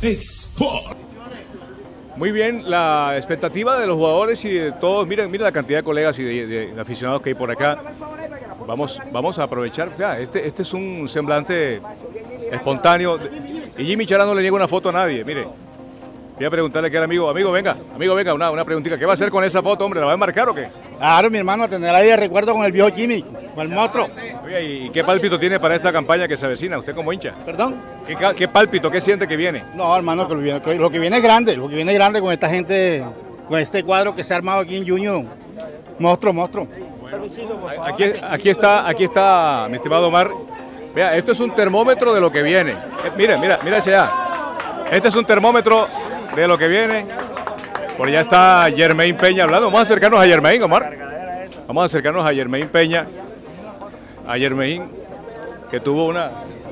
Export. Muy bien, la expectativa de los jugadores y de todos, miren la cantidad de colegas y de aficionados que hay por acá. Vamos a aprovechar, ya, este es un semblante espontáneo y Jimmy Chará no le niega una foto a nadie, mire. Voy a preguntarle aquí al amigo, venga, una preguntita, ¿qué va a hacer con esa foto, hombre? ¿La va a enmarcar o qué? Claro, mi hermano, tendrá ahí de recuerdo con el viejo Jimmy, con el monstruo. Oye, ¿y qué pálpito tiene para esta campaña que se avecina, usted como hincha? ¿Perdón? ¿Qué pálpito, qué siente que viene? No, hermano, que lo que viene es grande, con esta gente, con este cuadro que se ha armado aquí en Junior. Monstruo. Bueno, aquí está, mi estimado Omar. Vea, esto es un termómetro de lo que viene. Mira ese allá. Este es un termómetro de lo que viene. Por allá está Jermaine Peña hablando. Vamos a acercarnos a Jermaine, Omar. Vamos a acercarnos a Jermaine Peña. A Jermaine, que tuvo una...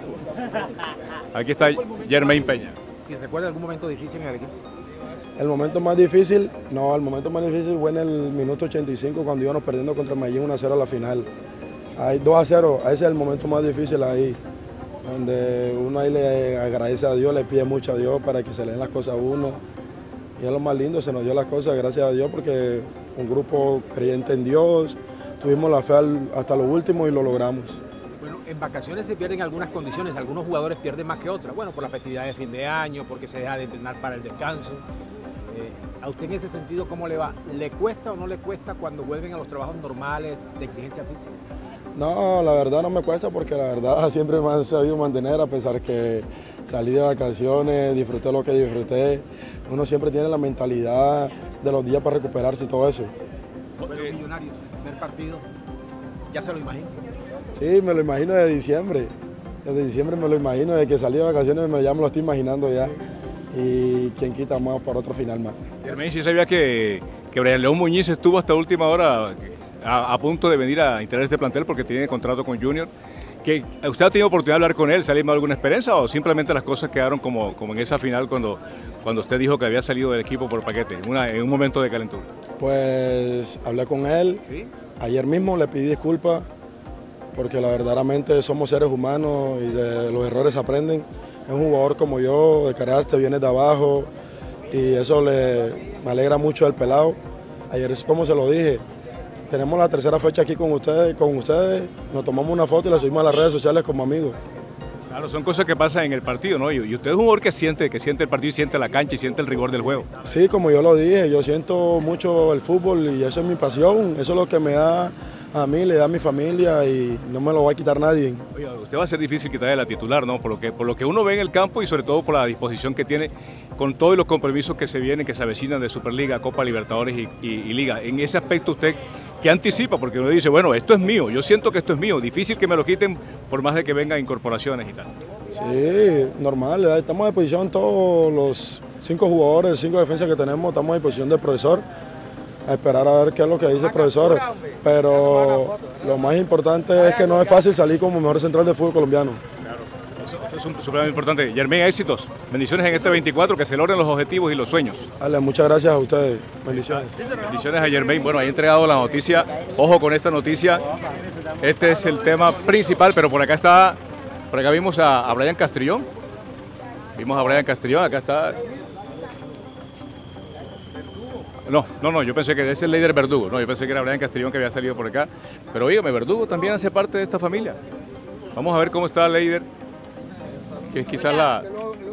Aquí está Jermaine Peña. Si recuerda algún momento difícil en el equipo. El momento más difícil fue en el minuto 85 cuando íbamos perdiendo contra Medellín 1-0 a la final. Ahí 2-0, ese es el momento más difícil ahí, donde uno ahí le agradece a Dios, le pide mucho a Dios para que se le den las cosas a uno. Y es lo más lindo, se nos dio las cosas gracias a Dios porque un grupo creyente en Dios, tuvimos la fe hasta lo último y lo logramos. Bueno, en vacaciones se pierden algunas condiciones, algunos jugadores pierden más que otras. Bueno, por la festividad de fin de año, porque se deja de entrenar para el descanso. ¿A usted en ese sentido cómo le va? ¿Le cuesta o no le cuesta cuando vuelven a los trabajos normales de exigencia física? No, la verdad no me cuesta porque la verdad siempre me han sabido mantener a pesar que salí de vacaciones, disfruté lo que disfruté. Uno siempre tiene la mentalidad de los días para recuperarse y todo eso. Los Millonarios, primer partido, ¿ya se lo imagino? Sí, me lo imagino desde diciembre. Desde diciembre me lo imagino, desde que salí de vacaciones ya me lo estoy imaginando ya. Y quien quita más para otro final más. Jermaine, sí sabía que Brian León Muñiz estuvo hasta última hora a punto de venir a integrar este plantel porque tiene contrato con Junior. ¿Usted ha tenido oportunidad de hablar con él? ¿Salió alguna experiencia o simplemente las cosas quedaron como en esa final cuando usted dijo que había salido del equipo por paquete, en un momento de calentura? Pues hablé con él, ¿sí? Ayer mismo le pedí disculpas porque verdaderamente somos seres humanos y de los errores se aprenden. Es un jugador como yo, de carácter, viene de abajo y eso me alegra mucho del pelado. Ayer, como se lo dije, tenemos la tercera fecha aquí con ustedes, nos tomamos una foto y la subimos a las redes sociales como amigos. Claro, son cosas que pasan en el partido, ¿no? Y usted es un jugador que siente el partido y siente la cancha y siente el rigor del juego. Sí, como yo lo dije, yo siento mucho el fútbol y eso es mi pasión, eso es lo que me da a mí, le da a mi familia y no me lo va a quitar nadie. Oye, usted va a ser difícil quitarle la titular, ¿no? Por lo que uno ve en el campo y sobre todo por la disposición que tiene con todos los compromisos que se vienen, que se avecinan de Superliga, Copa Libertadores y Liga. En ese aspecto usted, ¿qué anticipa? Porque uno dice, bueno, esto es mío, yo siento que esto es mío, difícil que me lo quiten por más de que vengan incorporaciones y tal. Sí, normal, estamos a disposición todos los 5 jugadores, 5 defensas que tenemos, estamos a disposición del profesor. A esperar a ver qué es lo que dice el profesor, pero lo más importante es que no es fácil salir como mejor central de fútbol colombiano. Claro, eso es súper importante. Jermaine, éxitos, bendiciones en este 24, que se logren los objetivos y los sueños. Dale, muchas gracias a ustedes, bendiciones. Bendiciones a Jermaine, bueno, ahí he entregado la noticia, ojo con esta noticia, este es el tema principal, pero por acá vimos a Brian Castrillón, acá está... No, yo pensé que ese es el líder Verdugo, no, yo pensé que era Brian Castrillón que había salido por acá, pero dígame, Verdugo también hace parte de esta familia. Vamos a ver cómo está Leider, que es quizás la...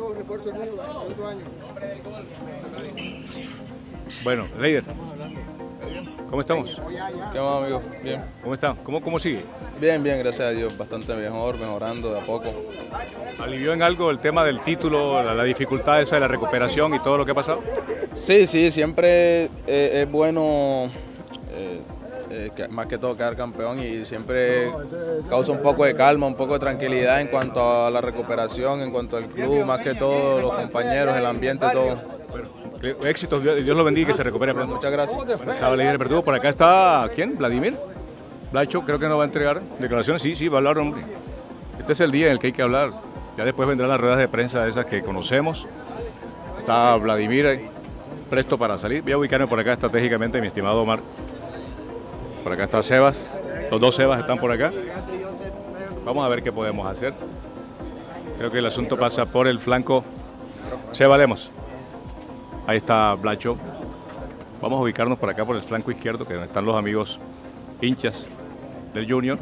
Bueno, Leider, ¿cómo estamos? ¿Qué más, amigo? Bien. ¿Cómo está? ¿Cómo sigue? Bien, gracias a Dios, bastante mejorando de a poco. ¿Alivió en algo el tema del título, la dificultad esa de la recuperación y todo lo que ha pasado? Sí, siempre es bueno, más que todo quedar campeón y siempre causa un poco de calma, un poco de tranquilidad en cuanto a la recuperación, en cuanto al club, más que todo los compañeros, el ambiente, todo. Bueno, éxitos, Dios lo bendiga y que se recupere pronto. Muchas gracias. Bueno, estaba el líder Verdugo, por acá está, ¿quién? ¿Vladimir? Blacho, creo que no va a entregar declaraciones, sí, va a hablar, hombre. Este es el día en el que hay que hablar, ya después vendrán las ruedas de prensa esas que conocemos. Está Vladimir presto para salir, voy a ubicarme por acá estratégicamente, mi estimado Omar. Por acá está Sebas, los dos Sebas están por acá. Vamos a ver qué podemos hacer. Creo que el asunto pasa por el flanco Seba Lemos. Ahí está Blacho. Vamos a ubicarnos por acá, por el flanco izquierdo, que están los amigos hinchas del Junior.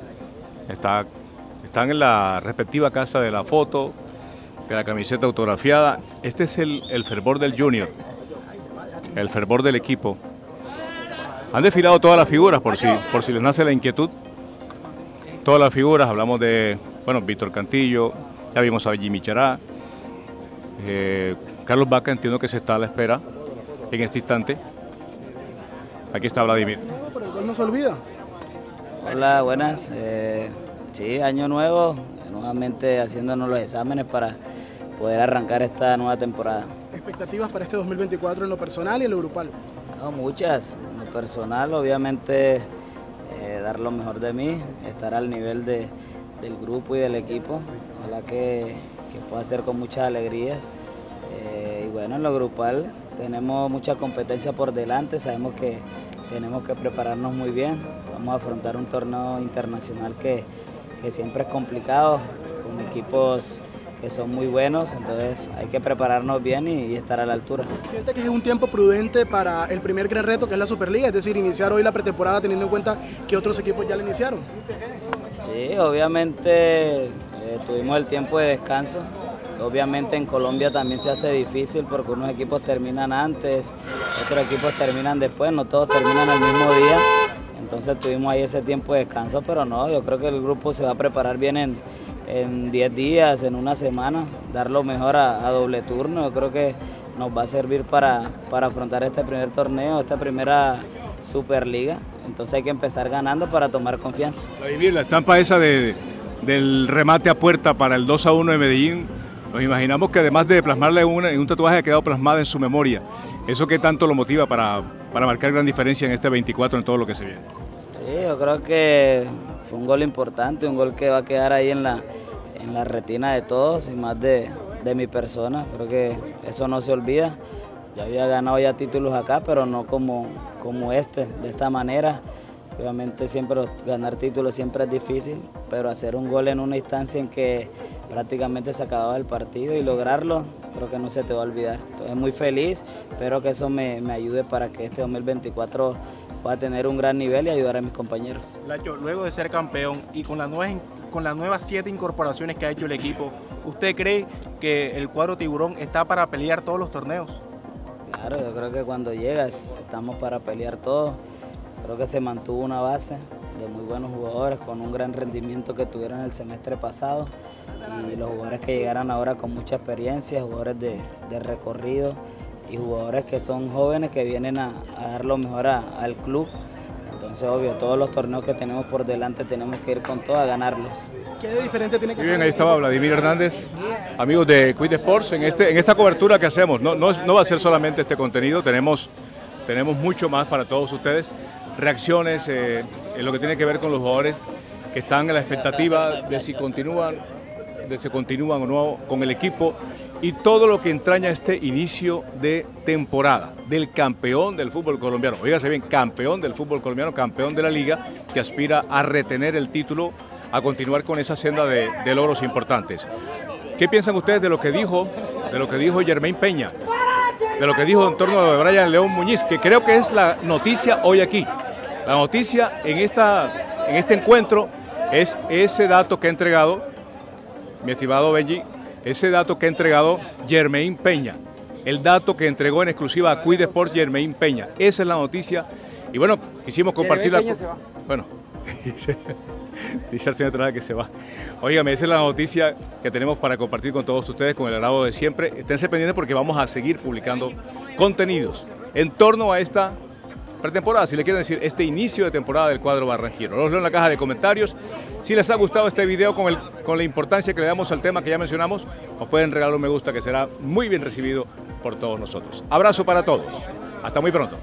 Están en la respectiva casa de la foto, de la camiseta autografiada. Este es el fervor del Junior, el fervor del equipo. Han desfilado todas las figuras, por si les nace la inquietud. Todas las figuras, hablamos de, bueno, Víctor Cantillo, ya vimos a Jimmy Chará, Carlos Vaca, entiendo que se está a la espera en este instante. Aquí está Vladimir. Pero el gol no se olvida. Hola, buenas. Sí, año nuevo, nuevamente haciéndonos los exámenes para poder arrancar esta nueva temporada. ¿Expectativas para este 2024 en lo personal y en lo grupal? No, muchas. En lo personal, obviamente, dar lo mejor de mí, estar al nivel del grupo y del equipo. Ojalá que pueda ser con muchas alegrías. Y bueno, en lo grupal tenemos mucha competencia por delante, sabemos que tenemos que prepararnos muy bien. Vamos a afrontar un torneo internacional que siempre es complicado, con equipos que son muy buenos, entonces hay que prepararnos bien y estar a la altura. ¿Siente que es un tiempo prudente para el primer gran reto, que es la Superliga, es decir, iniciar hoy la pretemporada teniendo en cuenta que otros equipos ya la iniciaron? Sí, obviamente tuvimos el tiempo de descanso. Obviamente en Colombia también se hace difícil porque unos equipos terminan antes, otros equipos terminan después, no todos terminan el mismo día. Entonces tuvimos ahí ese tiempo de descanso, pero no, yo creo que el grupo se va a preparar bien en 10 días, en una semana, dar lo mejor a doble turno. Yo creo que nos va a servir para afrontar este primer torneo, esta primera Superliga. Entonces hay que empezar ganando para tomar confianza. Vladimir, la estampa esa del remate a puerta para el 2-1 de Medellín, nos imaginamos que además de plasmarle en un tatuaje ha quedado plasmada en su memoria. ¿Eso qué tanto lo motiva para marcar gran diferencia en este 24 en todo lo que se viene? Sí, yo creo que fue un gol importante, un gol que va a quedar ahí en la retina de todos y más de mi persona. Creo que eso no se olvida. Ya había ganado ya títulos acá, pero no como de esta manera. Obviamente siempre ganar títulos siempre es difícil, pero hacer un gol en una instancia en que prácticamente se acababa el partido y lograrlo, creo que no se te va a olvidar. Entonces muy feliz, espero que eso me ayude para que este 2024 pueda tener un gran nivel y ayudar a mis compañeros. Lacho, luego de ser campeón y con las nuevas 7 incorporaciones que ha hecho el equipo, ¿usted cree que el cuadro tiburón está para pelear todos los torneos? Claro, yo creo que cuando llegas estamos para pelear todo. Creo que se mantuvo una base de muy buenos jugadores con un gran rendimiento que tuvieron el semestre pasado y los jugadores que llegaran ahora con mucha experiencia, jugadores de recorrido y jugadores que son jóvenes que vienen a dar lo mejor al club. Entonces, obvio, todos los torneos que tenemos por delante tenemos que ir con todo a ganarlos. ¿Qué de diferente tiene que Muy bien, ahí estaba Vladimir Hernández, amigos de Cuid Sports, en esta cobertura que hacemos. No va a ser solamente este contenido, tenemos mucho más para todos ustedes. Reacciones en lo que tiene que ver con los jugadores que están en la expectativa de si continúan o no con el equipo y todo lo que entraña este inicio de temporada del campeón del fútbol colombiano. Oígase bien, campeón del fútbol colombiano, campeón de la liga, que aspira a retener el título, a continuar con esa senda de logros importantes. ¿Qué piensan ustedes de lo que dijo Jermaine Peña? De lo que dijo en torno a Brian León Muñiz, que creo que es la noticia hoy aquí. La noticia en este encuentro es ese dato que ha entregado, mi estimado Benji, ese dato que ha entregado Jermaine Peña, el dato que entregó en exclusiva a Cuid Sports Jermaine Peña. Esa es la noticia y bueno, quisimos compartirla. Bueno, dice el señor Trada que se va. Óigame, esa es la noticia que tenemos para compartir con todos ustedes con el agrado de siempre. Esténse pendientes porque vamos a seguir publicando contenidos en torno a esta pretemporada, si le quieren decir, este inicio de temporada del cuadro barranquero. Los leo en la caja de comentarios. Si les ha gustado este video con la importancia que le damos al tema que ya mencionamos, nos pueden regalar un me gusta que será muy bien recibido por todos nosotros. Abrazo para todos. Hasta muy pronto.